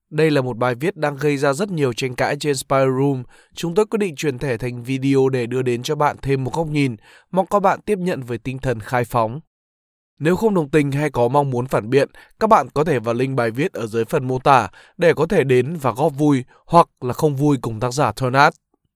Đây là một bài viết đang gây ra rất nhiều tranh cãi trên Spy Room. Chúng tôi quyết định chuyển thể thành video để đưa đến cho bạn thêm một góc nhìn, mong các bạn tiếp nhận với tinh thần khai phóng. Nếu không đồng tình hay có mong muốn phản biện, các bạn có thể vào link bài viết ở dưới phần mô tả để có thể đến và góp vui hoặc là không vui cùng tác giả Thornat.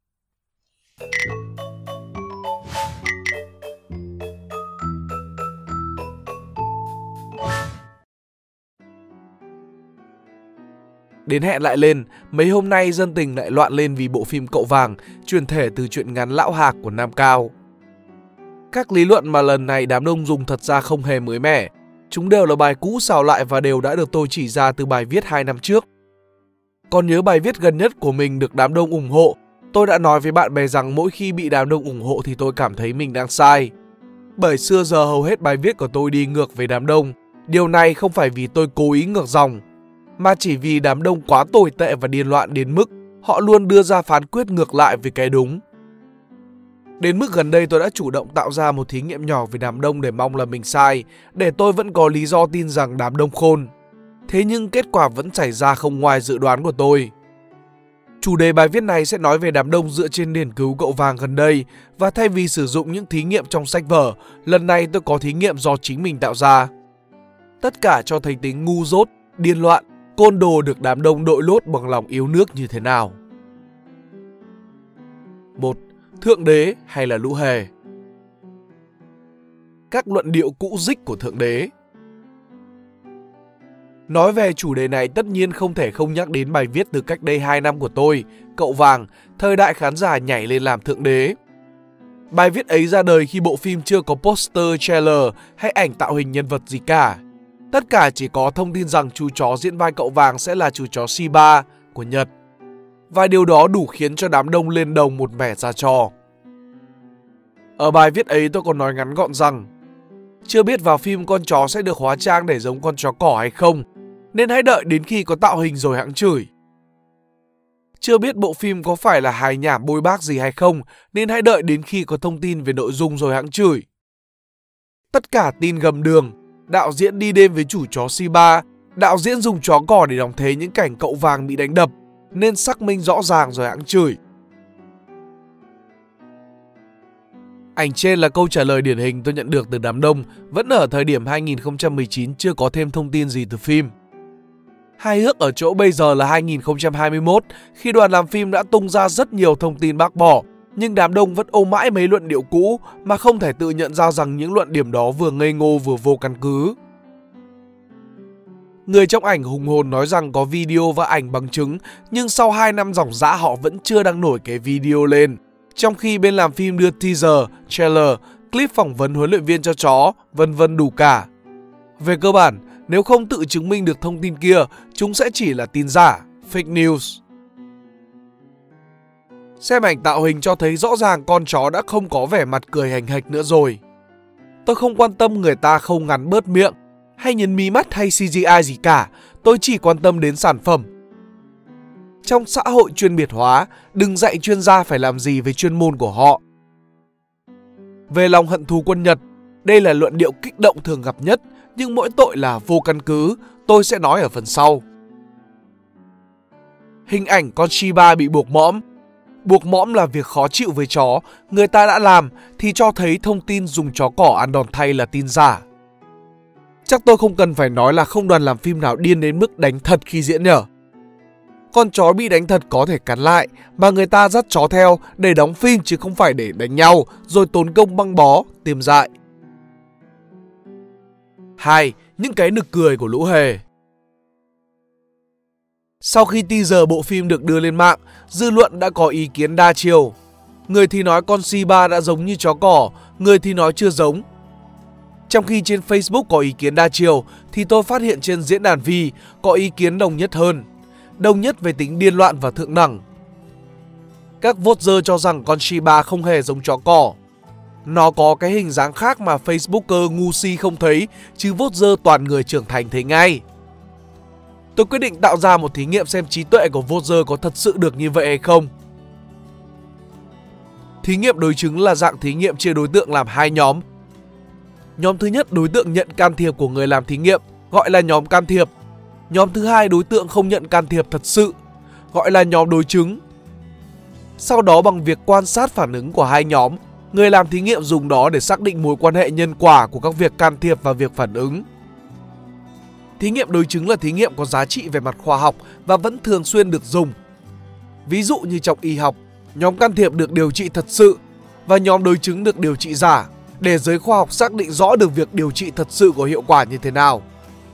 Đến hẹn lại lên, mấy hôm nay dân tình lại loạn lên vì bộ phim Cậu Vàng, chuyển thể từ truyện ngắn Lão Hạc của Nam Cao. Các lý luận mà lần này đám đông dùng thật ra không hề mới mẻ. Chúng đều là bài cũ xào lại và đều đã được tôi chỉ ra từ bài viết 2 năm trước. Còn nhớ bài viết gần nhất của mình được đám đông ủng hộ, tôi đã nói với bạn bè rằng mỗi khi bị đám đông ủng hộ thì tôi cảm thấy mình đang sai. Bởi xưa giờ hầu hết bài viết của tôi đi ngược với đám đông. Điều này không phải vì tôi cố ý ngược dòng, mà chỉ vì đám đông quá tồi tệ và điên loạn đến mức họ luôn đưa ra phán quyết ngược lại với cái đúng. Đến mức gần đây tôi đã chủ động tạo ra một thí nghiệm nhỏ với đám đông để mong là mình sai, để tôi vẫn có lý do tin rằng đám đông khôn. Thế nhưng kết quả vẫn xảy ra không ngoài dự đoán của tôi. Chủ đề bài viết này sẽ nói về đám đông dựa trên nghiên cứu Cậu Vàng gần đây, và thay vì sử dụng những thí nghiệm trong sách vở, lần này tôi có thí nghiệm do chính mình tạo ra. Tất cả cho thấy tính ngu dốt, điên loạn, côn đồ được đám đông đội lốt bằng lòng yêu nước như thế nào. 1. Thượng đế hay là lũ hề? Các luận điệu cũ dích của Thượng đế. Nói về chủ đề này tất nhiên không thể không nhắc đến bài viết từ cách đây 2 năm của tôi, Cậu Vàng, thời đại khán giả nhảy lên làm Thượng đế. Bài viết ấy ra đời khi bộ phim chưa có poster, trailer hay ảnh tạo hình nhân vật gì cả. Tất cả chỉ có thông tin rằng chú chó diễn vai Cậu Vàng sẽ là chú chó Shiba của Nhật. Và điều đó đủ khiến cho đám đông lên đồng một mẻ ra trò. Ở bài viết ấy tôi còn nói ngắn gọn rằng chưa biết vào phim con chó sẽ được hóa trang để giống con chó cỏ hay không, nên hãy đợi đến khi có tạo hình rồi hẵng chửi. Chưa biết bộ phim có phải là hài nhảm bôi bác gì hay không, nên hãy đợi đến khi có thông tin về nội dung rồi hẵng chửi. Tất cả tin gầm đường, đạo diễn đi đêm với chủ chó Shiba, đạo diễn dùng chó cỏ để đóng thế những cảnh Cậu Vàng bị đánh đập, nên xác minh rõ ràng rồi hẵng chửi. Ảnh trên là câu trả lời điển hình tôi nhận được từ đám đông, vẫn ở thời điểm 2019 chưa có thêm thông tin gì từ phim. Hài hước ở chỗ bây giờ là 2021, khi đoàn làm phim đã tung ra rất nhiều thông tin bác bỏ, nhưng đám đông vẫn ôm mãi mấy luận điệu cũ mà không thể tự nhận ra rằng những luận điểm đó vừa ngây ngô vừa vô căn cứ. Người trong ảnh hùng hồn nói rằng có video và ảnh bằng chứng, nhưng sau 2 năm ròng rã họ vẫn chưa đăng nổi cái video lên. Trong khi bên làm phim đưa teaser, trailer, clip phỏng vấn huấn luyện viên cho chó, vân vân đủ cả. Về cơ bản, nếu không tự chứng minh được thông tin kia, chúng sẽ chỉ là tin giả, fake news. Xem ảnh tạo hình cho thấy rõ ràng con chó đã không có vẻ mặt cười hành hạch nữa rồi. Tôi không quan tâm người ta không ngắn bớt miệng, hay nhấn mí mắt hay CGI gì cả, tôi chỉ quan tâm đến sản phẩm. Trong xã hội chuyên biệt hóa, đừng dạy chuyên gia phải làm gì với chuyên môn của họ. Về lòng hận thù quân Nhật, đây là luận điệu kích động thường gặp nhất, nhưng mỗi tội là vô căn cứ, tôi sẽ nói ở phần sau. Hình ảnh con Shiba bị buộc mõm. Buộc mõm là việc khó chịu với chó, người ta đã làm thì cho thấy thông tin dùng chó cỏ ăn đòn thay là tin giả. Chắc tôi không cần phải nói là không đoàn làm phim nào điên đến mức đánh thật khi diễn nhở. Con chó bị đánh thật có thể cắn lại, mà người ta dắt chó theo để đóng phim chứ không phải để đánh nhau, rồi tốn công băng bó, tiêm dại. 2. Những cái nực cười của lũ hề. Sau khi teaser bộ phim được đưa lên mạng, dư luận đã có ý kiến đa chiều. Người thì nói con Shiba đã giống như chó cỏ, người thì nói chưa giống. Trong khi trên Facebook có ý kiến đa chiều, thì tôi phát hiện trên diễn đàn Vi có ý kiến đồng nhất hơn. Đồng nhất về tính điên loạn và thượng đẳng. Các voter cho rằng con Shiba không hề giống chó cỏ. Nó có cái hình dáng khác mà Facebooker ngu si không thấy, chứ voter toàn người trưởng thành thấy ngay. Tôi quyết định tạo ra một thí nghiệm xem trí tuệ của voter có thật sự được như vậy hay không. Thí nghiệm đối chứng là dạng thí nghiệm chia đối tượng làm 2 nhóm. Nhóm thứ nhất đối tượng nhận can thiệp của người làm thí nghiệm, gọi là nhóm can thiệp. Nhóm thứ hai đối tượng không nhận can thiệp thật sự, gọi là nhóm đối chứng. Sau đó bằng việc quan sát phản ứng của hai nhóm, người làm thí nghiệm dùng đó để xác định mối quan hệ nhân quả của các việc can thiệp và việc phản ứng. Thí nghiệm đối chứng là thí nghiệm có giá trị về mặt khoa học và vẫn thường xuyên được dùng. Ví dụ như trong y học, nhóm can thiệp được điều trị thật sự và nhóm đối chứng được điều trị giả, để giới khoa học xác định rõ được việc điều trị thật sự có hiệu quả như thế nào.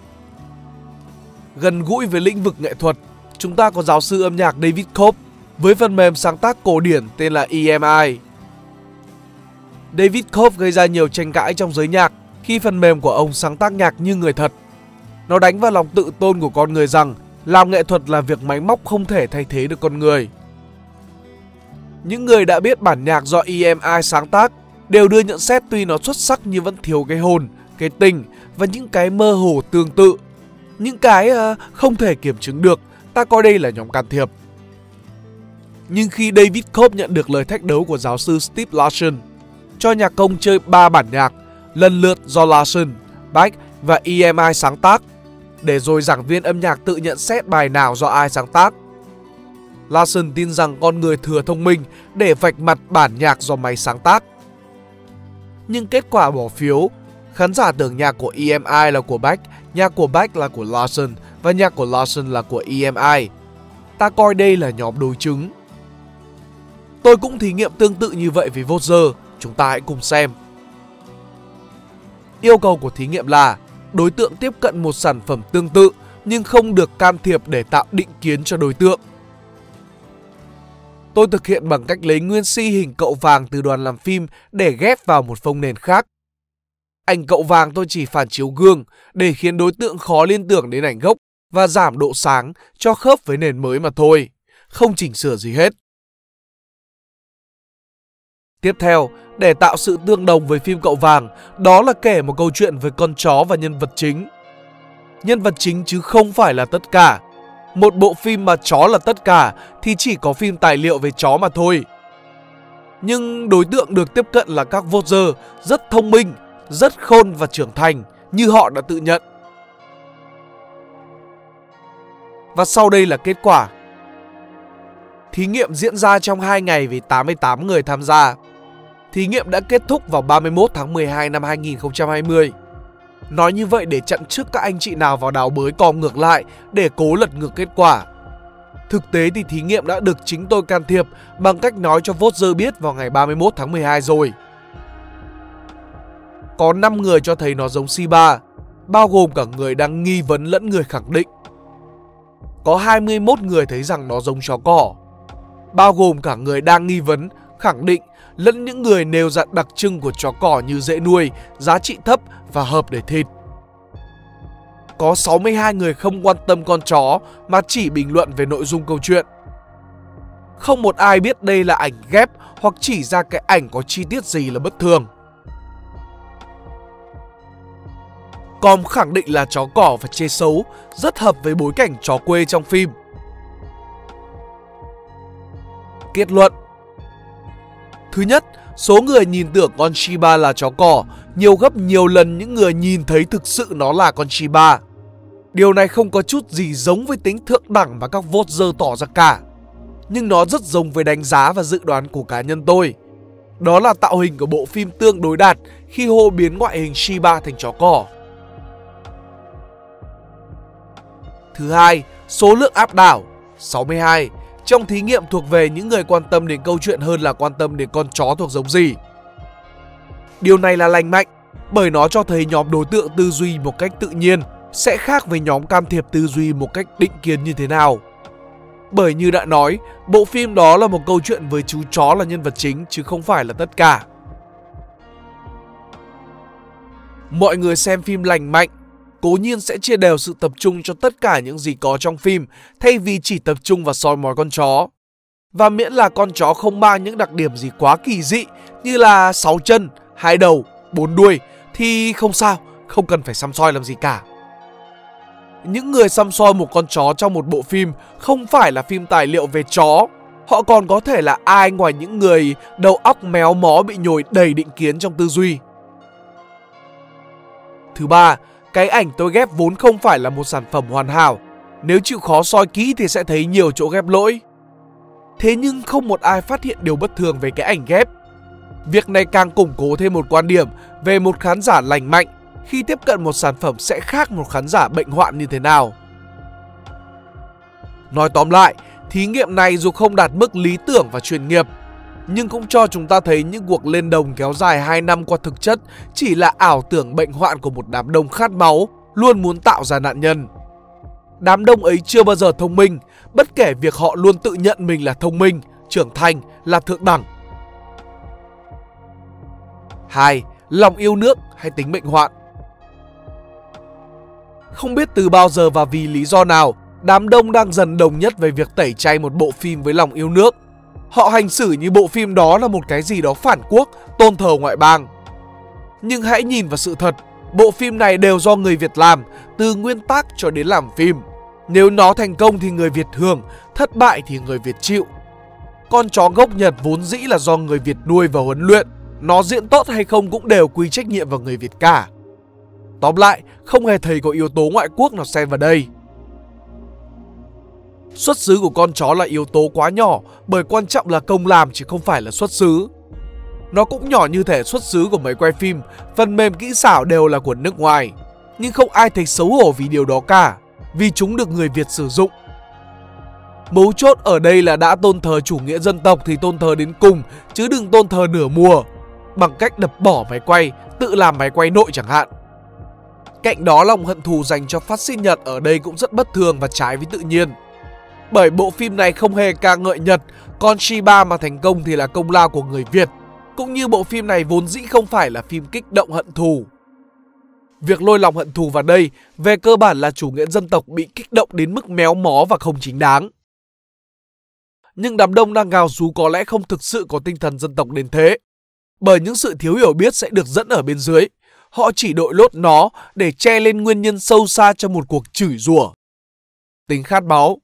Gần gũi với lĩnh vực nghệ thuật, chúng ta có giáo sư âm nhạc David Cope với phần mềm sáng tác cổ điển tên là EMI. David Cope gây ra nhiều tranh cãi trong giới nhạc khi phần mềm của ông sáng tác nhạc như người thật. Nó đánh vào lòng tự tôn của con người rằng làm nghệ thuật là việc máy móc không thể thay thế được con người. Những người đã biết bản nhạc do EMI sáng tác đều đưa nhận xét tuy nó xuất sắc nhưng vẫn thiếu cái hồn, cái tình và những cái mơ hồ tương tự. Những cái không thể kiểm chứng được, ta coi đây là nhóm can thiệp. Nhưng khi David Cope nhận được lời thách đố của giáo sư Steve Larson, cho nhạc công chơi 3 bản nhạc, lần lượt do Larson, Bach và EMI sáng tác, để rồi giảng viên âm nhạc tự nhận xét bài nào do ai sáng tác. Larson tin rằng con người thừa thông minh để vạch mặt bản nhạc do máy sáng tác. Nhưng kết quả bỏ phiếu, khán giả tưởng nhạc của EMI là của Bach, nhạc của Bach là của Larson và nhạc của Larson là của EMI. Ta coi đây là nhóm đối chứng. Tôi cũng thí nghiệm tương tự như vậy với Voser, chúng ta hãy cùng xem. Yêu cầu của thí nghiệm là đối tượng tiếp cận một sản phẩm tương tự nhưng không được can thiệp để tạo định kiến cho đối tượng. Tôi thực hiện bằng cách lấy nguyên si hình cậu vàng từ đoàn làm phim để ghép vào một phông nền khác. Ảnh cậu vàng tôi chỉ phản chiếu gương để khiến đối tượng khó liên tưởng đến ảnh gốc và giảm độ sáng cho khớp với nền mới mà thôi, không chỉnh sửa gì hết. Tiếp theo, để tạo sự tương đồng với phim cậu vàng, đó là kể một câu chuyện với con chó và nhân vật chính. Nhân vật chính chứ không phải là tất cả. Một bộ phim mà chó là tất cả thì chỉ có phim tài liệu về chó mà thôi. Nhưng đối tượng được tiếp cận là các voter rất thông minh, rất khôn và trưởng thành như họ đã tự nhận. Và sau đây là kết quả. Thí nghiệm diễn ra trong 2 ngày với 88 người tham gia. Thí nghiệm đã kết thúc vào 31 tháng 12 năm 2020. Nói như vậy để chặn trước các anh chị nào vào đào bới còm ngược lại để cố lật ngược kết quả. Thực tế thì thí nghiệm đã được chính tôi can thiệp bằng cách nói cho voter biết vào ngày 31 tháng 12 rồi. Có 5 người cho thấy nó giống Shiba, bao gồm cả người đang nghi vấn lẫn người khẳng định. Có 21 người thấy rằng nó giống chó cỏ, bao gồm cả người đang nghi vấn, khẳng định lẫn những người nêu ra đặc trưng của chó cỏ như dễ nuôi, giá trị thấp và hợp để thịt. Có 62 người không quan tâm con chó mà chỉ bình luận về nội dung câu chuyện. Không một ai biết đây là ảnh ghép hoặc chỉ ra cái ảnh có chi tiết gì là bất thường. Com khẳng định là chó cỏ và chê xấu, rất hợp với bối cảnh chó quê trong phim. Kết luận. Thứ nhất, số người nhìn tưởng con Shiba là chó cỏ nhiều gấp nhiều lần những người nhìn thấy thực sự nó là con Shiba. Điều này không có chút gì giống với tính thượng đẳng mà các voter tỏ ra cả. Nhưng nó rất giống với đánh giá và dự đoán của cá nhân tôi. Đó là tạo hình của bộ phim tương đối đạt khi hô biến ngoại hình Shiba thành chó cỏ. Thứ hai, số lượng áp đảo 62 trong thí nghiệm thuộc về những người quan tâm đến câu chuyện hơn là quan tâm đến con chó thuộc giống gì. Điều này là lành mạnh bởi nó cho thấy nhóm đối tượng tư duy một cách tự nhiên sẽ khác với nhóm can thiệp tư duy một cách định kiến như thế nào. Bởi như đã nói, bộ phim đó là một câu chuyện với chú chó là nhân vật chính chứ không phải là tất cả. Mọi người xem phim lành mạnh cố nhiên sẽ chia đều sự tập trung cho tất cả những gì có trong phim thay vì chỉ tập trung vào soi mói con chó. Và miễn là con chó không mang những đặc điểm gì quá kỳ dị như là 6 chân, 2 đầu, 4 đuôi thì không sao, không cần phải săm soi làm gì cả. Những người săm soi một con chó trong một bộ phim không phải là phim tài liệu về chó. Họ còn có thể là ai ngoài những người đầu óc méo mó bị nhồi đầy định kiến trong tư duy. Thứ ba, cái ảnh tôi ghép vốn không phải là một sản phẩm hoàn hảo Nếu chịu khó soi kỹ thì sẽ thấy nhiều chỗ ghép lỗi. Thế nhưng không một ai phát hiện điều bất thường về cái ảnh ghép. Việc này càng củng cố thêm một quan điểm về một khán giả lành mạnh khi tiếp cận một sản phẩm sẽ khác một khán giả bệnh hoạn như thế nào. Nói tóm lại, thí nghiệm này dù không đạt mức lý tưởng và chuyên nghiệp, nhưng cũng cho chúng ta thấy những cuộc lên đồng kéo dài 2 năm qua thực chất chỉ là ảo tưởng bệnh hoạn của một đám đông khát máu, luôn muốn tạo ra nạn nhân. Đám đông ấy chưa bao giờ thông minh, bất kể việc họ luôn tự nhận mình là thông minh, trưởng thành, là thượng đẳng. 2. Lòng yêu nước hay tính bệnh hoạn. Không biết từ bao giờ và vì lý do nào, đám đông đang dần đồng nhất về việc tẩy chay một bộ phim với lòng yêu nước. Họ hành xử như bộ phim đó là một cái gì đó phản quốc, tôn thờ ngoại bang. Nhưng hãy nhìn vào sự thật, bộ phim này đều do người Việt làm, từ nguyên tác cho đến làm phim. Nếu nó thành công thì người Việt hưởng, thất bại thì người Việt chịu. Con chó gốc Nhật vốn dĩ là do người Việt nuôi và huấn luyện, nó diễn tốt hay không cũng đều quy trách nhiệm vào người Việt cả. Tóm lại, không hề thấy có yếu tố ngoại quốc nào xen vào đây. Xuất xứ của con chó là yếu tố quá nhỏ, bởi quan trọng là công làm chứ không phải là xuất xứ. Nó cũng nhỏ như thể xuất xứ của máy quay phim, phần mềm kỹ xảo đều là của nước ngoài. Nhưng không ai thấy xấu hổ vì điều đó cả, vì chúng được người Việt sử dụng. Mấu chốt ở đây là đã tôn thờ chủ nghĩa dân tộc thì tôn thờ đến cùng, chứ đừng tôn thờ nửa mùa, bằng cách đập bỏ máy quay, tự làm máy quay nội chẳng hạn. Cạnh đó, lòng hận thù dành cho phát xít Nhật ở đây cũng rất bất thường và trái với tự nhiên. Bởi bộ phim này không hề ca ngợi Nhật, còn Shiba mà thành công thì là công lao của người Việt. Cũng như bộ phim này vốn dĩ không phải là phim kích động hận thù. Việc lôi lòng hận thù vào đây về cơ bản là chủ nghĩa dân tộc bị kích động đến mức méo mó và không chính đáng. Nhưng đám đông đang gào rú có lẽ không thực sự có tinh thần dân tộc đến thế. Bởi những sự thiếu hiểu biết sẽ được dẫn ở bên dưới. Họ chỉ đội lốt nó để che lên nguyên nhân sâu xa cho một cuộc chửi rủa. Tính khát máu.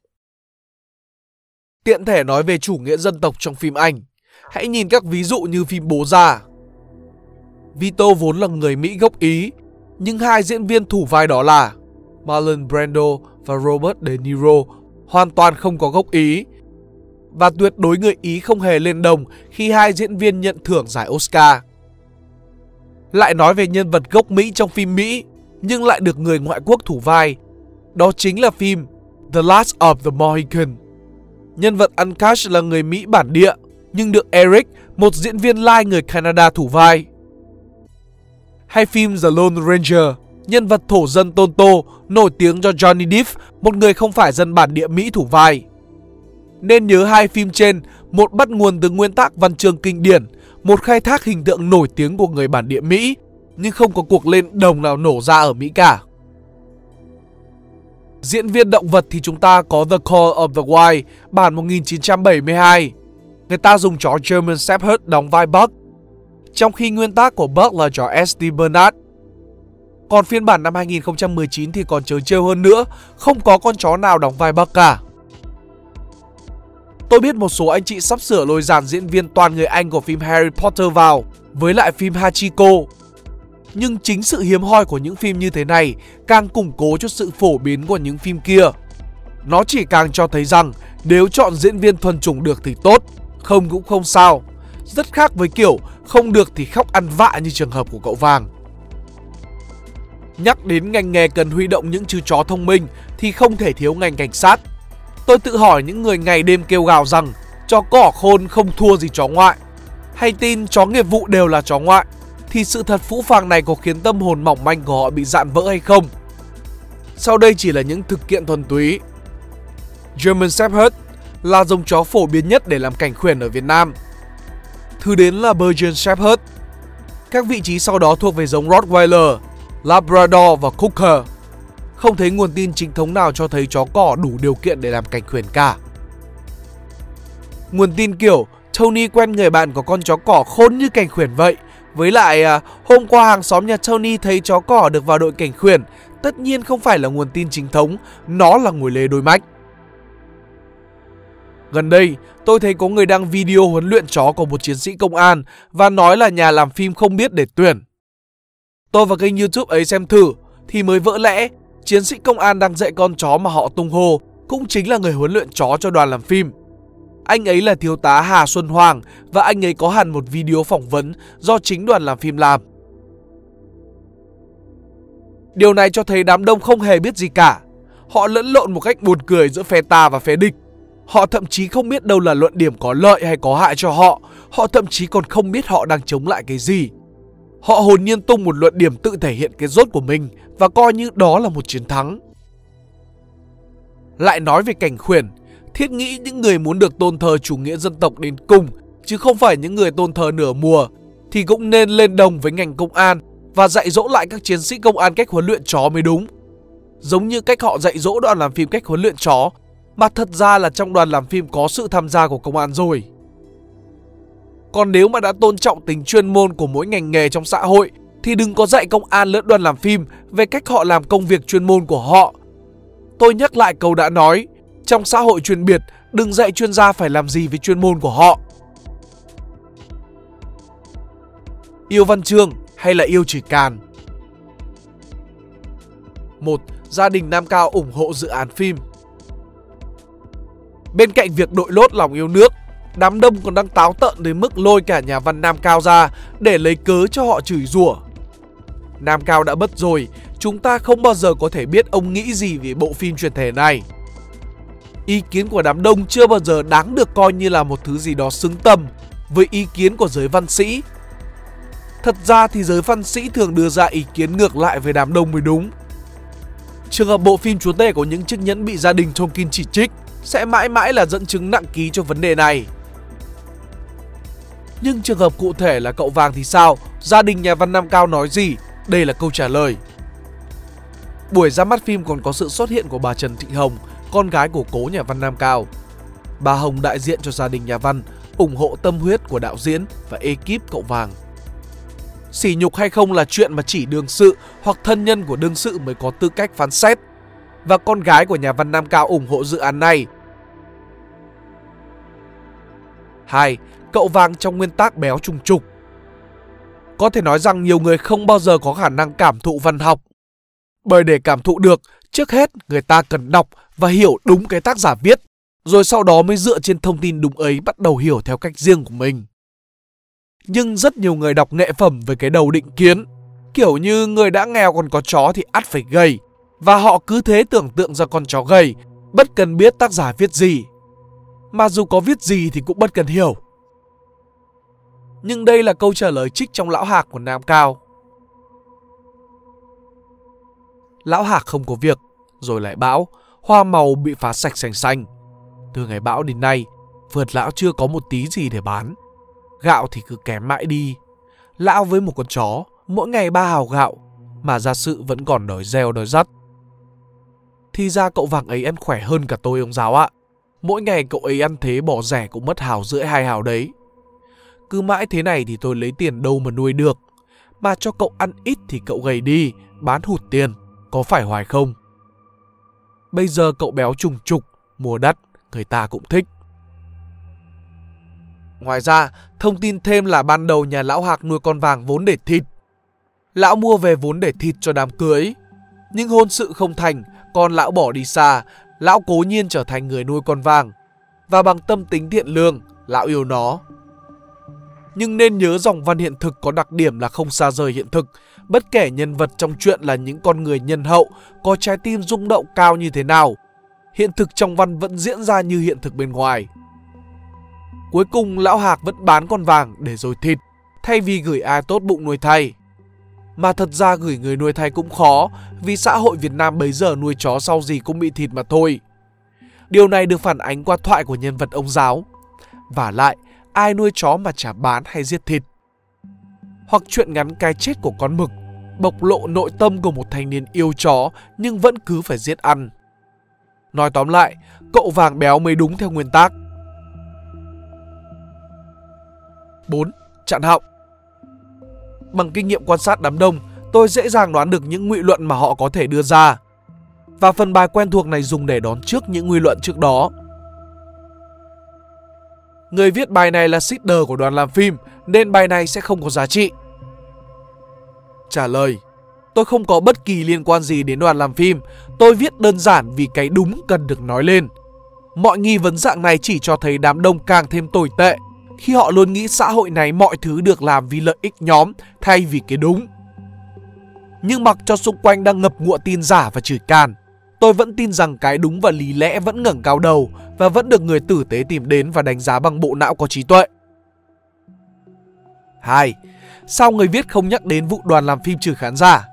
Tiện thể nói về chủ nghĩa dân tộc trong phim Anh, hãy nhìn các ví dụ như phim Bố Già. Vito vốn là người Mỹ gốc Ý, nhưng hai diễn viên thủ vai đó là Marlon Brando và Robert De Niro hoàn toàn không có gốc Ý. Và tuyệt đối người Ý không hề lên đồng khi hai diễn viên nhận thưởng giải Oscar. Lại nói về nhân vật gốc Mỹ trong phim Mỹ, nhưng lại được người ngoại quốc thủ vai. Đó chính là phim The Last of the Mohican. Nhân vật Ancash là người Mỹ bản địa, nhưng được Eric, một diễn viên lai người Canada thủ vai. Hay phim The Lone Ranger, nhân vật thổ dân Tonto, nổi tiếng cho Johnny Depp, một người không phải dân bản địa Mỹ thủ vai. Nên nhớ hai phim trên, một bắt nguồn từ nguyên tắc văn chương kinh điển, một khai thác hình tượng nổi tiếng của người bản địa Mỹ, nhưng không có cuộc lên đồng nào nổ ra ở Mỹ cả. Diễn viên động vật thì chúng ta có The Call of the Wild bản 1972. Người ta dùng chó German Shepherd đóng vai Buck, trong khi nguyên tác của Buck là chó St. Bernard. Còn phiên bản năm 2019 thì còn trớ trêu hơn nữa, không có con chó nào đóng vai Buck cả. Tôi biết một số anh chị sắp sửa lôi dàn diễn viên toàn người Anh của phim Harry Potter vào, với lại phim Hachiko. Nhưng chính sự hiếm hoi của những phim như thế này càng củng cố cho sự phổ biến của những phim kia. Nó chỉ càng cho thấy rằng nếu chọn diễn viên thuần chủng được thì tốt, không cũng không sao. Rất khác với kiểu không được thì khóc ăn vạ như trường hợp của cậu Vàng. Nhắc đến ngành nghề cần huy động những chú chó thông minh thì không thể thiếu ngành cảnh sát. Tôi tự hỏi những người ngày đêm kêu gào rằng chó cỏ khôn không thua gì chó ngoại, hay tin chó nghiệp vụ đều là chó ngoại, thì sự thật phũ phàng này có khiến tâm hồn mỏng manh của họ bị dạn vỡ hay không? Sau đây chỉ là những thực kiện thuần túy. German Shepherd là dòng chó phổ biến nhất để làm cảnh khuyển ở Việt Nam. Thứ đến là Belgian Shepherd. Các vị trí sau đó thuộc về giống Rottweiler, Labrador và Cocker. Không thấy nguồn tin chính thống nào cho thấy chó cỏ đủ điều kiện để làm cảnh khuyển cả. Nguồn tin kiểu Tony quen người bạn có con chó cỏ khôn như cảnh khuyển vậy. Với lại hôm qua hàng xóm nhà Tony thấy chó cỏ được vào đội cảnh khuyển, tất nhiên không phải là nguồn tin chính thống, nó là ngồi lê đôi mách. Gần đây, tôi thấy có người đăng video huấn luyện chó của một chiến sĩ công an và nói là nhà làm phim không biết để tuyển. Tôi vào kênh YouTube ấy xem thử thì mới vỡ lẽ, Chiến sĩ công an đang dạy con chó mà họ tung hô cũng chính là người huấn luyện chó cho đoàn làm phim. Anh ấy là thiếu tá Hà Xuân Hoàng và anh ấy có hẳn một video phỏng vấn do chính đoàn làm phim làm. Điều này cho thấy đám đông không hề biết gì cả. Họ lẫn lộn một cách buồn cười giữa phe ta và phe địch. Họ thậm chí không biết đâu là luận điểm có lợi hay có hại cho họ. Họ thậm chí còn không biết họ đang chống lại cái gì. Họ hồn nhiên tung một luận điểm tự thể hiện cái dốt của mình và coi như đó là một chiến thắng. Lại nói về cảnh khuyển, thiết nghĩ những người muốn được tôn thờ chủ nghĩa dân tộc đến cùng, chứ không phải những người tôn thờ nửa mùa, thì cũng nên lên đồng với ngành công an và dạy dỗ lại các chiến sĩ công an cách huấn luyện chó mới đúng. Giống như cách họ dạy dỗ đoàn làm phim cách huấn luyện chó, mà thật ra là trong đoàn làm phim có sự tham gia của công an rồi. Còn nếu mà đã tôn trọng tính chuyên môn của mỗi ngành nghề trong xã hội, thì đừng có dạy công an lẫn đoàn làm phim về cách họ làm công việc chuyên môn của họ. Tôi nhắc lại câu đã nói, trong xã hội chuyên biệt, đừng dạy chuyên gia phải làm gì với chuyên môn của họ. Yêu văn chương hay là yêu chỉ càn? 1. Gia đình Nam Cao ủng hộ dự án phim. Bên cạnh việc đội lốt lòng yêu nước, đám đông còn đang táo tợn đến mức lôi cả nhà văn Nam Cao ra để lấy cớ cho họ chửi rủa. Nam Cao đã mất rồi, chúng ta không bao giờ có thể biết ông nghĩ gì về bộ phim truyền thể này. Ý kiến của đám đông chưa bao giờ đáng được coi như là một thứ gì đó xứng tầm với ý kiến của giới văn sĩ. Thật ra thì giới văn sĩ thường đưa ra ý kiến ngược lại với đám đông mới đúng. Trường hợp bộ phim Chúa Tể của những chiếc nhẫn bị gia đình Tolkien chỉ trích sẽ mãi mãi là dẫn chứng nặng ký cho vấn đề này. Nhưng trường hợp cụ thể là Cậu Vàng thì sao? Gia đình nhà văn Nam Cao nói gì? Đây là câu trả lời. Buổi ra mắt phim còn có sự xuất hiện của bà Trần Thị Hồng, con gái của cố nhà văn Nam Cao. Bà Hồng đại diện cho gia đình nhà văn, ủng hộ tâm huyết của đạo diễn và ekip Cậu Vàng. Sỉ nhục hay không là chuyện mà chỉ đương sự hoặc thân nhân của đương sự mới có tư cách phán xét. Và con gái của nhà văn Nam Cao ủng hộ dự án này. 2. Cậu Vàng trong nguyên tắc béo trùng trục. Có thể nói rằng nhiều người không bao giờ có khả năng cảm thụ văn học. Bởi để cảm thụ được, trước hết người ta cần đọc và hiểu đúng cái tác giả viết, rồi sau đó mới dựa trên thông tin đúng ấy bắt đầu hiểu theo cách riêng của mình. Nhưng rất nhiều người đọc nghệ phẩm với cái đầu định kiến, kiểu như người đã nghèo còn có chó thì ắt phải gầy, và họ cứ thế tưởng tượng ra con chó gầy, bất cần biết tác giả viết gì. Mà dù có viết gì thì cũng bất cần hiểu. Nhưng đây là câu trả lời trích trong Lão Hạc của Nam Cao. Lão Hạc không có việc, rồi lại bão, hoa màu bị phá sạch sành xanh. Từ ngày bão đến nay, vườn lão chưa có một tí gì để bán. Gạo thì cứ kém mãi đi. Lão với một con chó, mỗi ngày 3 hào gạo, mà gia sự vẫn còn đói reo đói rắt. Thì ra cậu Vàng ấy ăn khỏe hơn cả tôi ông giáo ạ. Mỗi ngày cậu ấy ăn thế bỏ rẻ cũng mất 1,5 2 hào đấy. Cứ mãi thế này thì tôi lấy tiền đâu mà nuôi được. Mà cho cậu ăn ít thì cậu gầy đi, bán hụt tiền, có phải hoài không? Bây giờ cậu béo trùng trục, mua đắt, người ta cũng thích. Ngoài ra, thông tin thêm là ban đầu nhà lão Hạc nuôi con Vàng vốn để thịt. Lão mua về vốn để thịt cho đám cưới. Nhưng hôn sự không thành, con lão bỏ đi xa, lão cố nhiên trở thành người nuôi con Vàng. Và bằng tâm tính thiện lương, lão yêu nó. Nhưng nên nhớ dòng văn hiện thực có đặc điểm là không xa rời hiện thực. Bất kể nhân vật trong truyện là những con người nhân hậu, có trái tim rung động cao như thế nào, hiện thực trong văn vẫn diễn ra như hiện thực bên ngoài. Cuối cùng lão Hạc vẫn bán con Vàng để rồi thịt, thay vì gửi ai tốt bụng nuôi thay. Mà thật ra gửi người nuôi thay cũng khó, vì xã hội Việt Nam bấy giờ nuôi chó sau gì cũng bị thịt mà thôi. Điều này được phản ánh qua thoại của nhân vật ông giáo. Vả lại, ai nuôi chó mà chả bán hay giết thịt? Hoặc chuyện ngắn cái chết của con mực, bộc lộ nội tâm của một thanh niên yêu chó nhưng vẫn cứ phải giết ăn. Nói tóm lại, cậu Vàng béo mới đúng theo nguyên tắc. 4. Chặn họng. Bằng kinh nghiệm quan sát đám đông, tôi dễ dàng đoán được những ngụy luận mà họ có thể đưa ra. Và phần bài quen thuộc này dùng để đón trước những ngụy luận trước đó. Người viết bài này là seeder của đoàn làm phim, nên bài này sẽ không có giá trị. Trả lời: Tôi không có bất kỳ liên quan gì đến đoàn làm phim. Tôi viết đơn giản vì cái đúng cần được nói lên. Mọi nghi vấn dạng này chỉ cho thấy đám đông càng thêm tồi tệ khi họ luôn nghĩ xã hội này mọi thứ được làm vì lợi ích nhóm thay vì cái đúng. Nhưng mặc cho xung quanh đang ngập ngụa tin giả và chửi càn, tôi vẫn tin rằng cái đúng và lý lẽ vẫn ngẩng cao đầu và vẫn được người tử tế tìm đến và đánh giá bằng bộ não có trí tuệ. 2. Sao người viết không nhắc đến vụ đoàn làm phim trừ khán giả?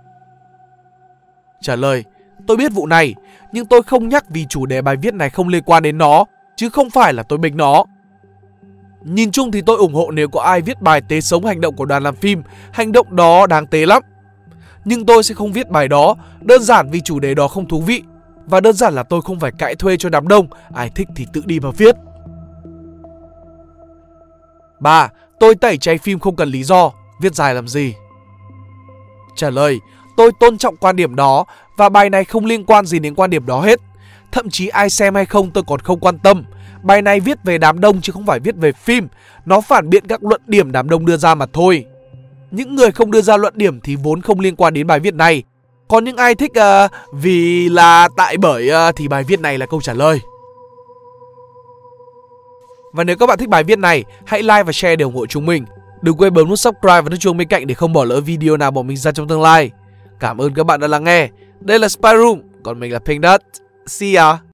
Trả lời: tôi biết vụ này, nhưng tôi không nhắc vì chủ đề bài viết này không liên quan đến nó, chứ không phải là tôi bênh nó. Nhìn chung thì tôi ủng hộ nếu có ai viết bài tế sống hành động của đoàn làm phim, hành động đó đáng tế lắm. Nhưng tôi sẽ không viết bài đó, đơn giản vì chủ đề đó không thú vị. Và đơn giản là tôi không phải cãi thuê cho đám đông, ai thích thì tự đi mà viết. 3. Tôi tẩy chay phim không cần lý do, viết dài làm gì? Trả lời: tôi tôn trọng quan điểm đó và bài này không liên quan gì đến quan điểm đó hết. Thậm chí ai xem hay không tôi còn không quan tâm. Bài này viết về đám đông chứ không phải viết về phim. Nó phản biện các luận điểm đám đông đưa ra mà thôi. Những người không đưa ra luận điểm thì vốn không liên quan đến bài viết này. Còn những ai thích vì là tại bởi thì bài viết này là câu trả lời. Và nếu các bạn thích bài viết này, hãy like và share để ủng hộ chúng mình. Đừng quên bấm nút subscribe và nút chuông bên cạnh để không bỏ lỡ video nào bọn mình ra trong tương lai. Cảm ơn các bạn đã lắng nghe. Đây là Spy Room, còn mình là Pink Dot. See ya!